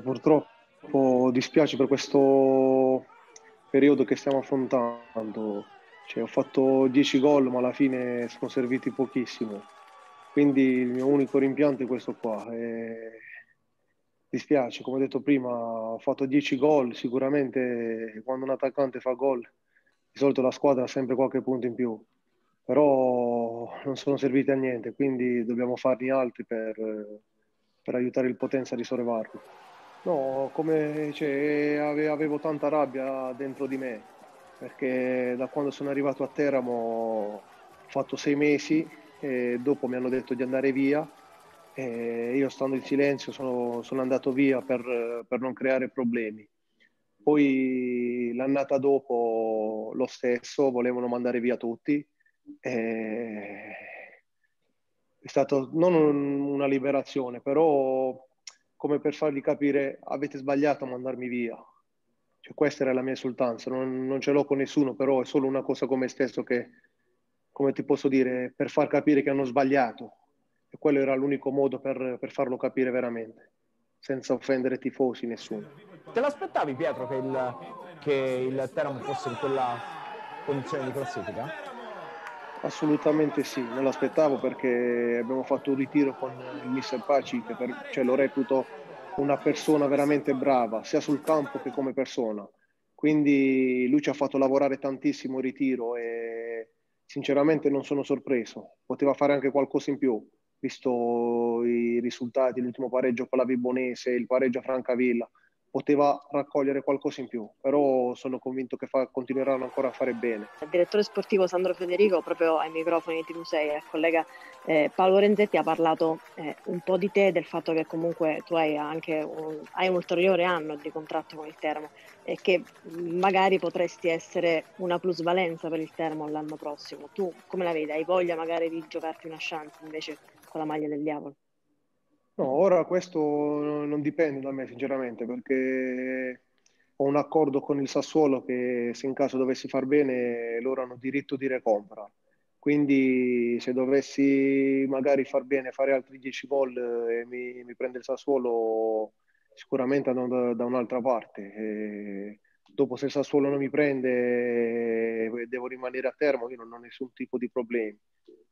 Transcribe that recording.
Purtroppo dispiace per questo periodo che stiamo affrontando. Cioè, ho fatto 10 gol, ma alla fine sono serviti pochissimo. Quindi il mio unico rimpianto è questo qua. Dispiace, come ho detto prima, ho fatto 10 gol. Sicuramente quando un attaccante fa gol, di solito la squadra ha sempre qualche punto in più. Però non sono serviti a niente, quindi dobbiamo farne altri per aiutare il Potenza a risollevarlo. No, come cioè, avevo tanta rabbia dentro di me, perché da quando sono arrivato a Teramo ho fatto 6 mesi e dopo mi hanno detto di andare via e io stando in silenzio sono andato via per non creare problemi. Poi l'annata dopo lo stesso, volevano mandare via tutti. E è stato non una liberazione, però come per fargli capire avete sbagliato a mandarmi via. Cioè, questa era la mia esultanza, non ce l'ho con nessuno, però è solo una cosa con me stesso che, come ti posso dire, per far capire che hanno sbagliato. E quello era l'unico modo per farlo capire veramente, senza offendere tifosi, nessuno. Te l'aspettavi, Pietro, che il Teramo fosse in quella condizione di classifica? Assolutamente sì, me l'aspettavo perché abbiamo fatto un ritiro con il mister Paci, cioè, lo reputo una persona veramente brava, sia sul campo che come persona. Quindi lui ci ha fatto lavorare tantissimo in ritiro e sinceramente non sono sorpreso. Poteva fare anche qualcosa in più, visto i risultati, l'ultimo pareggio con la Vibonese, il pareggio a Francavilla. Poteva raccogliere qualcosa in più, però sono convinto che continueranno ancora a fare bene. Il direttore sportivo Sandro Federico, proprio ai microfoni di TV6, al collega Paolo Renzetti, ha parlato un po' di te, del fatto che comunque tu hai anche hai un ulteriore anno di contratto con il Teramo e che magari potresti essere una plusvalenza per il Teramo l'anno prossimo. Tu come la vedi? Hai voglia magari di giocarti una chance invece con la maglia del diavolo? No, ora questo non dipende da me, sinceramente, perché ho un accordo con il Sassuolo che se in caso dovessi far bene loro hanno diritto di recompra. Quindi se dovessi magari far bene, fare altri 10 gol e mi prende il Sassuolo, sicuramente andrò da un'altra parte. E dopo se il Sassuolo non mi prende e devo rimanere a Termo, io non ho nessun tipo di problemi.